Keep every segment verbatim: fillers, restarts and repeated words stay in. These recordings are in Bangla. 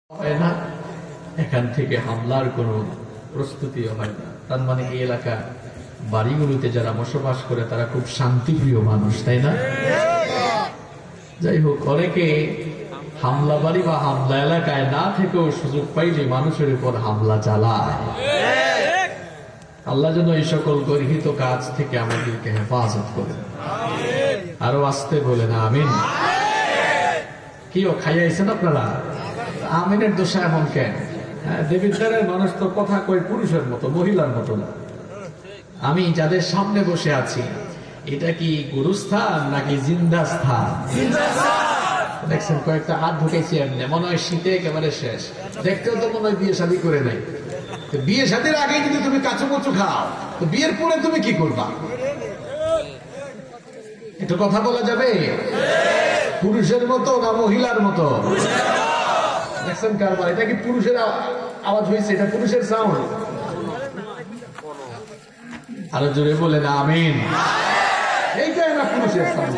হয় না, এখান থেকে হামলার কোনো প্রস্তুতিও হয় না। তার মানে এই এলাকা বাড়িগুলোতে যারা বসবাস করে তারা খুব শান্তিপ্রিয় মানুষ, তাই না? যাই হোক, অনেকে হামলা বাড়ি বা হামলা এলাকায় না থেকেও সুযোগ পাইলে মানুষের উপর হামলা চালায়। আল্লাহ যেন এই সকল গর্হিত কাজ থেকে আমাদেরকে হেফাজত করে। আরো আসতে বলে না আমিন। কি ও খাইয়াছেন আপনারা? আমিনের দোষা এমন কেন? দেবিদ্বারের মানুষ তো কথা কই পুরুষের মতো, মহিলার মতো না। আমি যাদের সামনে বসে আছি, এটা কি গুরুস্থান নাকি জিন্দা স্থান? দেখছেন কয়েকটা হাত ঢুকেছি এমনি, মনে হয় শীতে একেবারে শেষ। দেখতেও তো মনে হয় বিয়ে শাদী করে নাই। বিয়ে শাদীর আগে যদি তুমি কাঁচু কচু খাও, তো বিয়ের পরে তুমি কি করবা? একটু কথা বলা যাবে? পুরুষের মতো না মহিলার মতো? দেখছেন কারবার, এটা কি পুরুষের আওয়াজ হয়েছে? এটা পুরুষের সাউন্ড। আরো জোরে বলে না আমিন। এইটাই না পুরুষের সাউন্ড।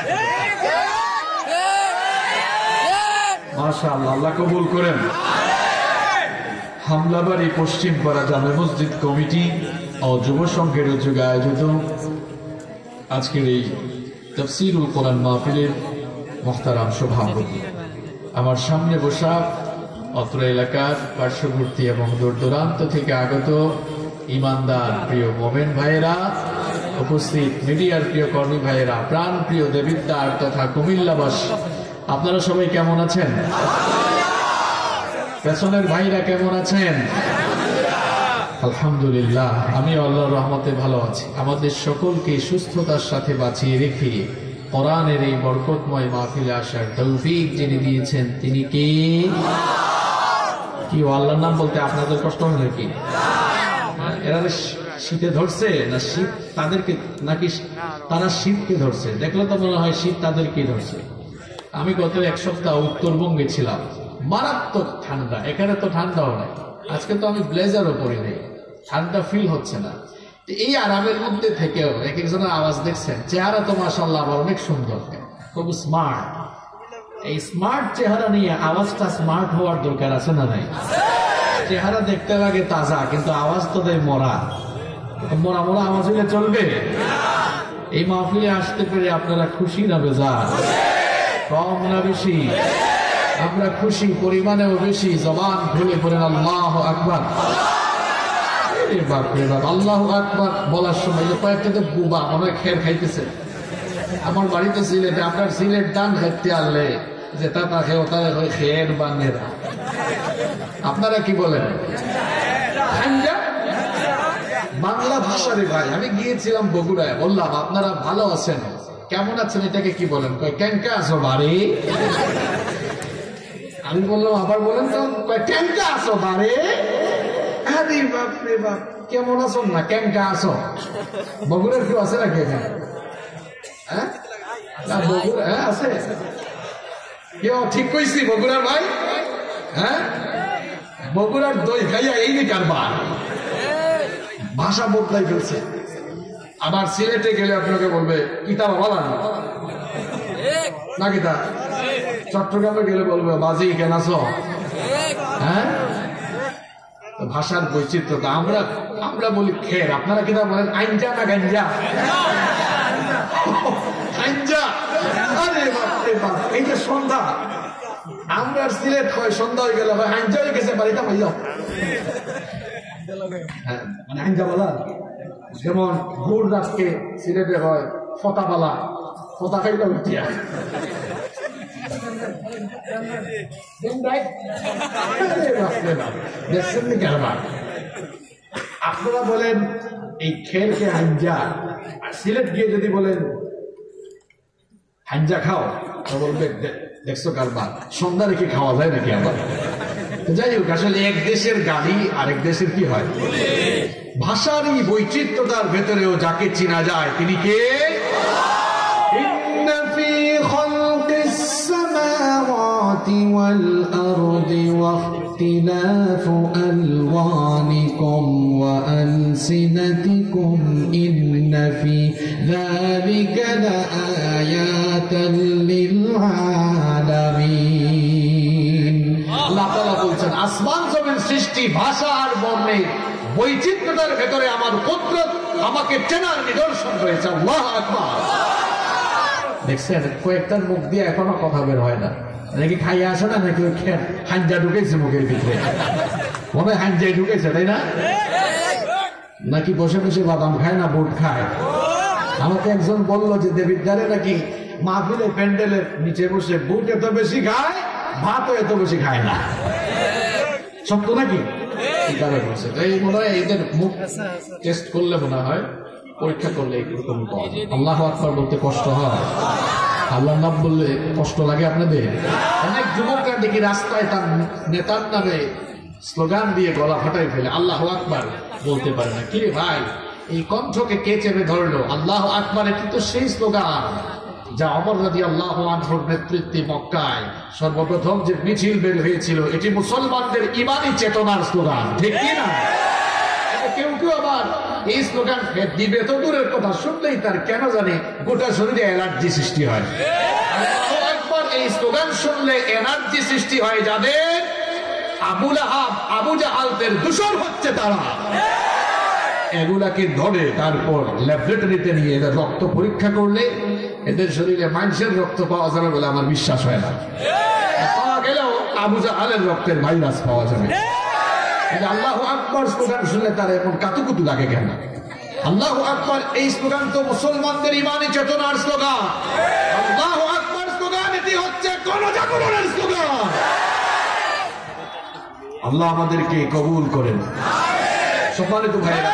মাশাআল্লাহ, আল্লাহ কবুল করেন। হামলাবাড়ি পশ্চিম পাড়া জামে মসজিদ কমিটি ও যুব সংঘের উদ্যোগে আয়োজিত আজকের এই তাফসীরুল কোরআন মাহফিলের মুহতারাম সভাপতি, আমার সামনে বসা অত্র এলাকার পার্শ্ববর্তী এবং দূর দূরান্ত থেকে আগত ইমানদার প্রিয় মোমেন ভাইয়েরা, উপস্থিত মিডিয়ার প্রিয় কর্মী ভাইয়েরা, প্রাণ প্রিয় দেবিদ্বার তথা কুমিল্লাবাসী, আপনারা সবাই কেমন আছেন? পেছনের ভাইরা কেমন আছেন? আলহামদুলিল্লাহ, আমি আল্লাহর রহমতে ভালো আছি। আমাদের সকলকে সুস্থতার সাথে বাঁচিয়ে রেখে কোরআনের এই বরকতময় মাহফিলে আসার তৌফিক যিনি দিয়েছেন তিনি কে? কি আল্লাহর নাম বলতে আপনাদের কষ্ট হয় নাকি? এরা শীতে ধরছে না শীত তাদেরকে, নাকি তারা শীতকে ধরছে? দেখলে তো মনে হয় শীত তাদেরকে ধরছে। আমি গত এক সপ্তাহ উত্তরবঙ্গে ছিলাম, মারাত্মক ঠান্ডা। এখানে তো ঠান্ডাও নাই। আজকে তো আমি ব্লেজারও পরি নাই, ঠান্ডা ফিল হচ্ছে না। এই আরামের মধ্যে থেকেও এক একজনের আওয়াজ দেখছেন, চেহারা তো মাশাআল্লাহ আবার অনেক সুন্দর, খুব স্মার্ট। এই স্মার্ট চেহারা নিয়ে আওয়াজটা স্মার্ট হওয়ার দরকার আছে না নাই? চেহারা দেখতে লাগে তাজা, কিন্তু আওয়াজ তো দেয় মরা। মরা মরা আওয়াজ হলে চলবে? এই মাহফিলে আসতে পেরে আপনারা খুশি না বেজার? কম না বেশি? আমরা খুশি, পরিমাণেও বেশি। জবান খুলে পড়েন আল্লাহু আকবার। আল্লাহু আকবার বলার সময় কয়েকটা তো বুবা মনে হয় খের খাইতেছে। আমার বাড়িতে সিলেটে, আপনার সিলেট দান খাইতে আনলে যে তা খেয়ে তারা হয় খের বানেরা। আপনারা কি বলেন? বাংলা ভাষারে ভাই। আমি গিয়েছিলাম বগুড়ায়, বললাম আপনারা ভালো আছেন, কেমন আছেন, এটাকে কি বলেন? কয় ক্যাঙ্কা আসো বাড়ি। আমি বললাম আবার বলেন তো। কয় ক্যাঙ্কা আসো বাড়ি। আরে বাপ রে বাপ, কেমন আছো না ক্যাঙ্কা আসো? বগুড়ার কেউ আছে নাকি এখানে? হ্যাঁ বগুড়া, হ্যাঁ আছে। কেউ ঠিক কইছি বগুড়ার ভাই? হ্যাঁ, বগুড়ার দই খাইয়া এই নি কারবার, ভাষা বদলাই ফেলছে। আবার সিলেটে গেলে আপনাকে বলবে কিতাব বলা না কিতা। চট্টগ্রামে গেলে বলবে বাজি কেন আছো? হ্যাঁ, ভাষার বৈচিত্র্যতা। আমরা আমরা বলি খের, আপনারা কিতাব বলেন আইনজা না গাঞ্জা? আইনজা। আরে বাপ রে বাপ, এই যে সন্ধ্যা, আমরা সিলেট হয় সন্ধ্যা হয়ে গেলে হয় আইনজা হয়ে গেছে বাড়িটা হয়ে যাও। মানে আইনজা বলা, যেমন ভোর রাতকে সিলেটে হয় ফতাবালা, ফতা খাইলে উঠিয়া। আপনারা বলেন এই খেরকে হাঞ্জা, সিলেট গিয়ে যদি বলেন হাঞ্জা খাও, বলবে দেখছো কারবার, সন্ধ্যা রেখে খাওয়া যায় নাকি আবার? যাই হোক, আসলে এক দেশের গালি আরেক দেশের কি হয়? ভাষার এই বৈচিত্র্যতার ভেতরেও যাকে চেনা যায় তিনি কে? والأرض واختلاف ألوانكم وألسنتكم إن في ذلك لآيات للعالمين. الله বলছেন আসমান জমিন সৃষ্টি ভাষা আর বর্ণে বৈচিত্র্যতার ভেতরে আমার কুদরত আমাকে চেনার নিদর্শন রয়েছে। আল্লাহু আকবার। দেখছেন কয়েকটার মুখ দিয়ে এখনো কথা বের হয় না, নাকি খাইয়ে আসে না, নাকি হাঞ্জা ঢুকেছে মুখের ভিতরে, মনে হয় হাঞ্জাই ঢুকেছে, তাই না? নাকি বসে বসে বাদাম খায় না বুট খায়। আমাকে একজন বললো যে দেবিদ্বারে নাকি মাহফিলে প্যান্ডেলের নিচে বসে বুট এত বেশি খায়, ভাতও এত বেশি খায় না। সত্য নাকি? এই মনে হয় এদের মুখ টেস্ট করলে মনে হয়, পরীক্ষা করলে এরকম পাওয়া যায়। আল্লাহু আকবার বলতে কষ্ট হয়, আল্লাহ নাম বললে কষ্ট লাগে আপনাদের? অনেক যুবকরা দেখি রাস্তায় তার নেতার নামে স্লোগান দিয়ে গলা ফাটাই ফেলে, আল্লাহু আকবার বলতে পারে না। কি ভাই, এই কণ্ঠকে কে চেপে ধরলো? আল্লাহু আকবার এটি তো সেই স্লোগান যা ওমর রাদিয়াল্লাহু আনহুর নেতৃত্বে মক্কায় সর্বপ্রথম যে মিছিল বের হয়েছিল, এটি মুসলমানদের ঈমানি চেতনার স্লোগান, ঠিক কি না? কেউ কেউ আবার এই স্লোগান দিবে তো দূরের কথা, শুনলেই তার কেন জানে গোটা শরীরে অ্যালার্জি সৃষ্টি হয়। আল্লাহু আকবার এই স্লোগান শুনলে এনার্জি সৃষ্টি হয় যাদের, আবু লাহাব আবু জাহালদের দূষণ হচ্ছে তারা, এগুলাকে ধরে তারপর ল্যাবরেটরিতে নিয়ে এদের রক্ত পরীক্ষা করলে এদের শরীরে মানুষের রক্ত পাওয়া যাবে বলে আমার বিশ্বাস হয় না। পাওয়া গেলেও আবু জাহালের রক্তের ভাইরাস পাওয়া যাবে। আল্লাহু আকবার স্লোগান শুনলে তার এমন কাতুকুতু লাগে কেন? আল্লাহু আকবার এই স্লোগান তো মুসলমানদের ঈমানি চেতনার স্লোগান। আল্লাহু আকবার স্লোগান এটি হচ্ছে গণজাগরণের স্লোগান। আল্লাহ আমাদেরকে কবুল করেন। সম্মানিত ভাইরা,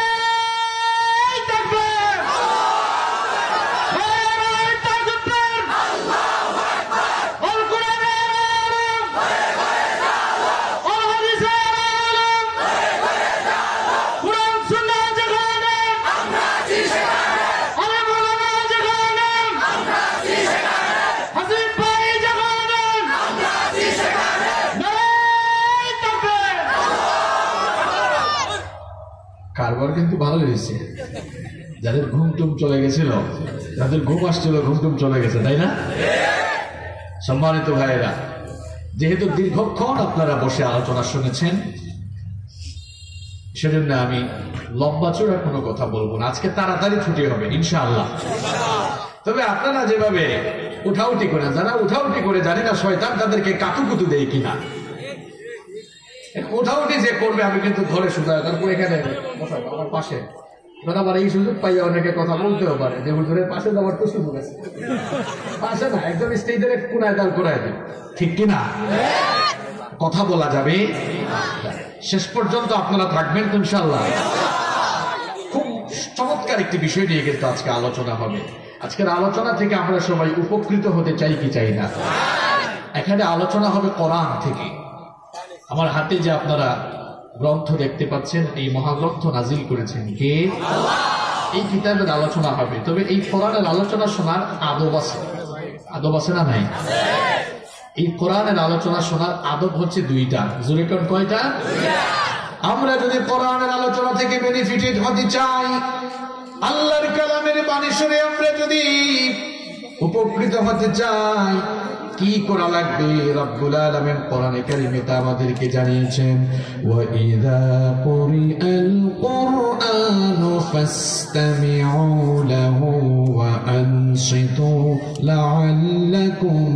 কারবার কিন্তু ভালো হয়েছে। যাদের ঘুম টুম চলে গেছিল, যাদের ঘুম আসছিল ঘুম টুম চলে গেছে, তাই না? সম্মানিত ভাইয়েরা, যেহেতু দীর্ঘক্ষণ আপনারা বসে আলোচনা শুনেছেন, সেজন্য আমি লম্বা চূড়া কোনো কথা বলবো না। আজকে তাড়াতাড়ি ছুটি হবে ইনশাআল্লাহ। তবে আপনারা যেভাবে উঠাউটি করেন, যারা উঠাউটি করে জানি না শয়তান তাদেরকে কাতুকুতু দেয় কিনা, উঠাউটি যে করবে আমি কিন্তু ধরে শুধু তারপর এখানে আমার পাশে আবার এই সুযোগ পাইয়া অনেকে কথা বলতেও পারে যে হুজুরের পাশে যাওয়ার তো সুযোগ আছে। পাশে না, একদম স্টেজের কোনায় দাঁড় করায় দেয়, ঠিক কিনা? কথা বলা যাবে। শেষ পর্যন্ত আপনারা থাকবেন তো ইনশাআল্লাহ। খুব চমৎকার একটি বিষয় নিয়ে কিন্তু আজকে আলোচনা হবে। আজকের আলোচনা থেকে আমরা সবাই উপকৃত হতে চাই কি চাই না? এখানে আলোচনা হবে কোরআন থেকে। আমার হাতে যে আপনারা গ্রন্থ দেখতে পাচ্ছেন, এই মহাগ্রন্থ নাজিল করেছেন কে? আল্লাহ। এই কিতাবের আলোচনা হবে। তবে এই কোরআনের আলোচনা শোনার আদব আছে, আদব আছে না নাই? এই কোরআনের আলোচনা শোনার আদব হচ্ছে দুইটা। জোরে কোন কয়টা? আমরা যদি কোরআনের আলোচনা থেকে বেনিফিটেড হতে চাই, আল্লাহর কালামের বাণী শুনে আমরা যদি উপকৃত হতে চাই, কি করা লাগবে? রব্বুল আলামিন কোরআনে কারিমে তা আমাদেরকে জানিয়েছেন, ওয়া ইযা কুরিআল কুরআনু ফাসতামিউ লাহু ওয়া আনসিতু লাআল্লাকুম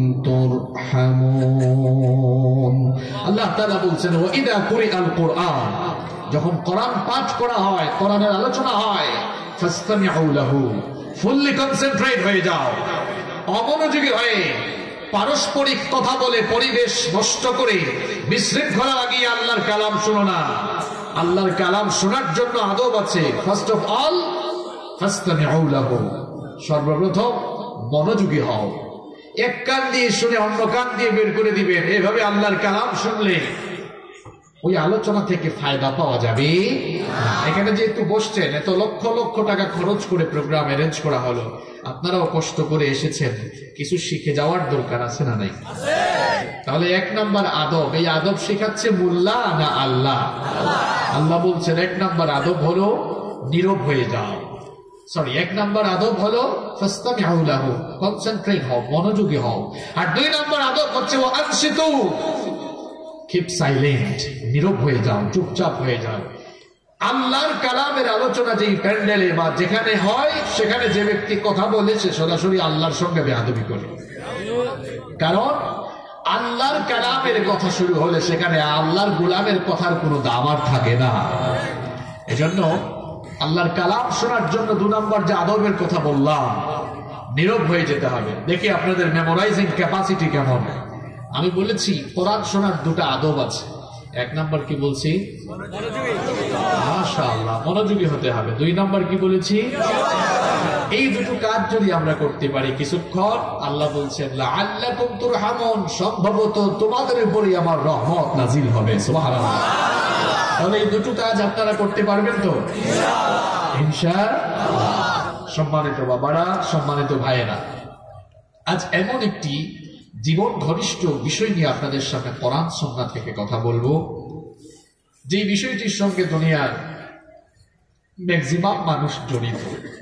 তুরহামুন। আল্লাহ তাআলা বলছেন, ওয়া ইযা কুরিআল কুরআন, যখন কোরআন পাঠ করা হয়, কোরআনের আলোচনা হয়, ফাসতামিউ লাহু, ফুললি কনসেন্ট্রেট হয়ে যাও, অমনোযোগী হয়ে পারস্পরিক কথা বলে পরিবেশ নষ্ট করে বিশৃঙ্খলা লাগিয়ে আল্লাহর কালাম শোনো না। আল্লাহর কালাম শোনার জন্য আদব আছে। ফার্স্ট অফ অল ফাসতামিউ লাহু, সর্বপ্রথম মনোযোগী হও। এক কান দিয়ে শুনে অন্য কান দিয়ে বের করে দিবেন, এভাবে আল্লাহর কালাম শুনলে ওই আলোচনা থেকে ফায়দা পাওয়া যাবে। এখানে যেহেতু বসছেন, এত লক্ষ লক্ষ টাকা খরচ করে প্রোগ্রাম অ্যারেঞ্জ করা হলো, আপনারাও কষ্ট করে এসেছেন, কিছু শিখে যাওয়ার দরকার আছে না নাই? তাহলে এক নাম্বার আদব, এই আদব শেখাচ্ছে মোল্লা না আল্লাহ? আল্লাহ বলছেন এক নাম্বার আদব হলো নীরব হয়ে যাও। সরি, এক নাম্বার আদব হলো ফাসতামিউ লাহু, কনসেন্ট্রেট হও, মনোযোগী হও। আর দুই নাম্বার আদব হচ্ছে ওয়া আনসিতু, কিপ সাইলেন্ট, নীরব হয়ে যাও, চুপচাপ হয়ে যাও। আল্লাহর কালামের আলোচনা যেই প্যান্ডেলে বা যেখানে হয়, সেখানে যে ব্যক্তি কথা বলে সে সরাসরি আল্লাহর সঙ্গে বেয়াদবি করে। কারণ আল্লাহর কালামের কথা শুরু হলে সেখানে আল্লাহর গোলামের কথার কোনো দাম আর থাকে না। এজন্য আল্লাহর কালাম শোনার জন্য দু নম্বর যে আদবের কথা বললাম, নীরব হয়ে যেতে হবে। দেখি আপনাদের মেমোরাইজিং ক্যাপাসিটি কেমন। আমি বলেছি কোরআন শোনার দুটো আদব আছে। এক নম্বর কি বলছি? মাশাআল্লাহ, মনোযোগী হতে হবে। দুই নম্বর কি বলেছি? এই দুটো কাজ যদি আমরা করতে পারি কিছুক্ষণ, আল্লাহ বলছেন লাআল্লাকুম তুরহামুন, সম্ভবত তোমাদের উপরই আমার রহমত নাজিল হবে। সুবহানাল্লাহ। তাহলে এই দুটো কাজ আপনারা করতে পারবেন তো ইনশাআল্লাহ। সম্মানিত বাবারা, সম্মানিত ভাইয়েরা, আজ এমন একটি জীবন ঘনিষ্ঠ বিষয় নিয়ে আপনাদের সামনে কোরআন সুন্নাহ থেকে কথা বলবো, যে বিষয়টির সঙ্গে দুনিয়ার ম্যাক্সিমাম মানুষ জড়িত।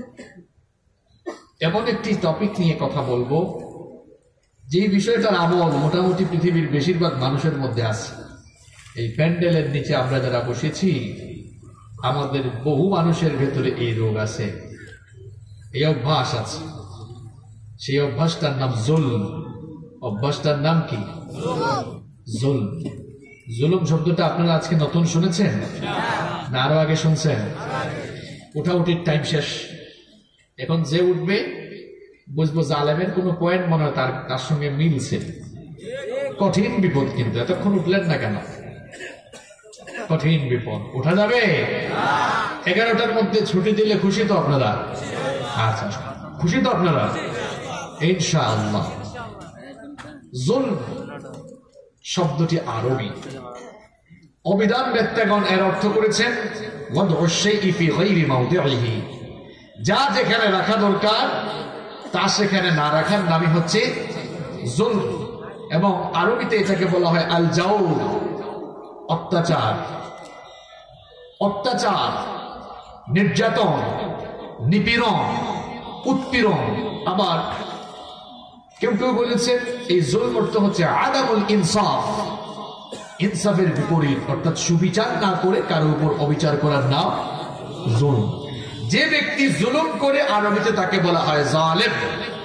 এমন একটি টপিক নিয়ে কথা বলবো যে বিষয়টার আমল মোটামুটি পৃথিবীর বেশিরভাগ মানুষের মধ্যে আছে। এই প্যান্ডেলের নিচে আমরা যারা বসেছি, আমাদের বহু মানুষের ভেতরে এই রোগ আছে, এই অভ্যাস আছে। সেই অভ্যাসটার নাম জুলম। অভ্যাসটার নাম কি? জুলম। জুলুম শব্দটা আপনারা আজকে নতুন শুনেছেন না আরো আগে শুনছেন? উঠাউঠির টাইম শেষ। এখন যে উঠবে বুঝবো জালেমের কোনো পয়েন্ট মনে হয় তার তার সঙ্গে মিলছে। কঠিন বিপদ, কিন্তু এতক্ষণ উঠলেন না কেন? কঠিন বিপদ। উঠা যাবে? এগারোটার মধ্যে ছুটি দিলে খুশি তো আপনারা? আচ্ছা, খুশি তো আপনারা ইনশাআল্লাহ। জুলম শব্দটি আরবি। অবিধান বেত্তাগণ এর অর্থ করেছেন ওয়াদউ শাইই ফি গায়রি মাওদিহি, যা যেখানে রাখা দরকার তা সেখানে না রাখার নামই হচ্ছে জুলম। এবং আরবিতে এটাকে বলা হয় আল জাওর, অত্যাচার। অত্যাচার, নির্যাতন, নিপীড়ন, উৎপীড়ন। আবার কেউ কেউ বলেছেন এই জুলম অর্থ হচ্ছে আদামুল ইনসাফ, ইনসাফের বিপরীত, অর্থাৎ সুবিচার না করে কারো উপর অবিচার করার নাম জুলম। যে ব্যক্তি জুলুম করে আরবিতে তাকে বলা হয় জালেম।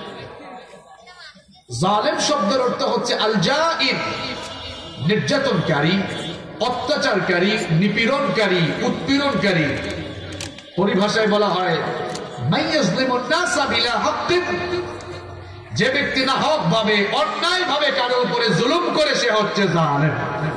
জালেম শব্দের অর্থ হচ্ছে আল জাইর, নির্যাতনকারী, অত্যাচারকারী, নিপীড়নকারী, উৎপীড়নকারী। পরিভাষায় বলা হয় মাইয়াজলিমুন নাসা বিলা হাক্কিন, যে ব্যক্তি না হক ভাবে অন্যায় ভাবে কারো উপরে জুলুম করে সে হচ্ছে জালেম।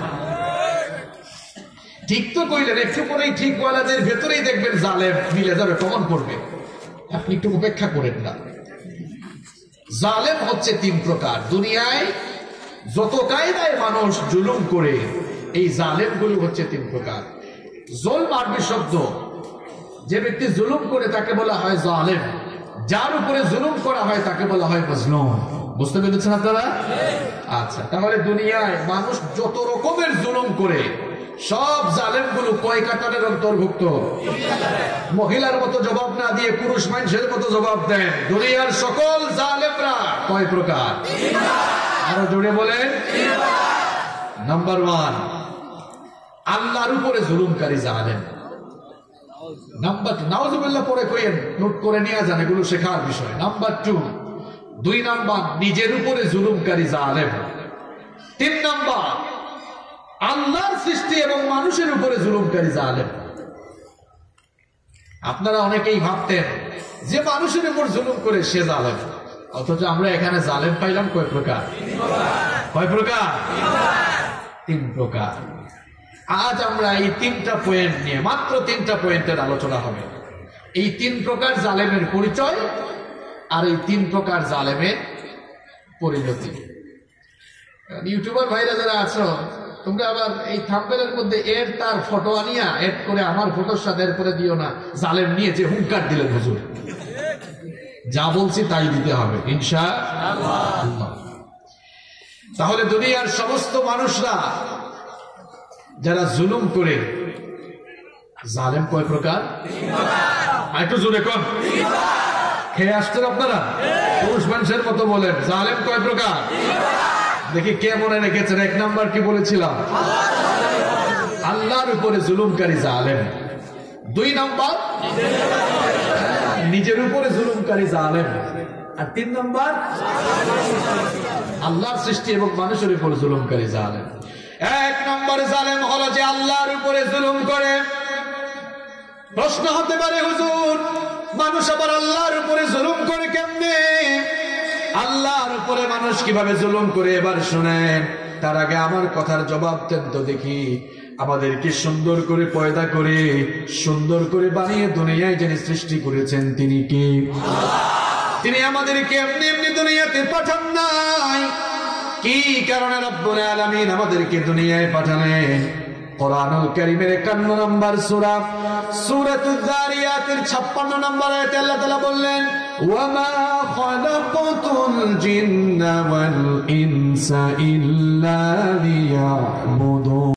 ঠিক তো কইলেন, একটু পরেই ঠিক ওয়ালাদের ভেতরেই দেখবেন জালেম মিলে যাবে, কমন করবে। আপনি একটু উপেক্ষা করেন না। জালেম হচ্ছে তিন প্রকার। দুনিয়ায় যত কায়দায় মানুষ জুলুম করে, এই জালেমগুলো হচ্ছে তিন প্রকার। জুলম আরবি শব্দ, যে ব্যক্তি জুলুম করে তাকে বলা হয় জালেম, যার উপরে জুলুম করা হয় তাকে বলা হয় মাজলুম। বুঝতে পেরেছেন আপনারা? আচ্ছা, তাহলে দুনিয়ায় মানুষ যত রকমের জুলুম করে সব জালেমগুলো কয় কাতারের অন্তর্ভুক্ত? মহিলার মতো জবাব না দিয়ে পুরুষ মানুষের মতো জবাব দেন। দুনিয়ার সকল জালেমরা কয় প্রকার? আরো জোরে বলেন। নাম্বার ওয়ান, আল্লাহর উপরে জুলুমকারী জালেম। নাম্বার টু, নাউজুবিল্লাহ পরে কইেন, নোট করে নিয়ে যান, এগুলো শেখার বিষয়। নাম্বার টু, দুই নাম্বার নিজের উপরে জুলুমকারী জালেম। তিন নাম্বার আল্লাহর সৃষ্টি এবং মানুষের উপরে জুলুমকারী জালেম। আপনারা অনেকেই ভাবতেন যে মানুষের উপর জুলুম করে সে জালেম, অথচ আমরা এখানে জালেম পাইলাম কয় প্রকার? কয় প্রকার? তিন প্রকার। আজ আমরা এই তিনটা পয়েন্ট নিয়ে, মাত্র তিনটা পয়েন্টের আলোচনা হবে। এই তিন প্রকার জালেমের পরিচয় আর এই তিন প্রকার জালেমের পরিণতি। ইউটিউবার ভাইরা যারা আছো, তোমরা আবার এই থাম্বনেলের মধ্যে এর তার ফটো আনিয়া এড করে আমার ফটোর সাথে এর করে দিও না। জালেম নিয়ে যে হুঙ্কার দিলেন হুজুর, যা বলছি তাই দিতে হবে ইনশাআল্লাহ। তাহলে দুনিয়ার সমস্ত মানুষরা যারা জুলুম করে, জালেম কয় প্রকার? একটু জোরে কোন, খেয়ে আসছেন আপনারা? পুরুষ মানুষের মতো বলেন, জালেম কয় প্রকার? দেখি কে মনে রেখেছেন? এক নাম্বার কি বলেছিলাম? আল্লাহর উপরে জুলুমকারী জালেম। দুই নাম্বার নিজের উপরে জুলুমকারী জালেম। আর তিন নাম্বার আল্লাহর সৃষ্টি এবং মানুষের উপর জুলুমকারী জালেম। এক নম্বর জালেম হলো যে আল্লাহর উপরে জুলুম করে। প্রশ্ন হতে পারে, হুজুর মানুষ আবার আল্লাহর উপরে জুলুম করে কেমনে? আল্লাহর উপরে মানুষ কিভাবে জুলুম করে এবার শুনেন। তার আগে আমার কথার জবাব দেন তো দেখি। আমাদেরকে সুন্দর করে পয়দা করে সুন্দর করে বানিয়ে দুনিয়ায় যিনি সৃষ্টি করেছেন তিনি কি? তিনি আমাদেরকে এমনি এমনি দুনিয়াতে পাঠান নাই। কি কারণে রব্বুল আলামিন আমাদেরকে দুনিয়ায় পাঠালেন? কোরআনুল কারীমের একান্ন নম্বর সূরা সূরাতুয যারিয়াতের ছাপ্পান্ন নম্বর আয়াতে আল্লাহ তাআলা বললেন, ওয়া মা খালাকাতুল জিন্না ওয়াল ইনসা ইল্লা লিয়াবুদুন।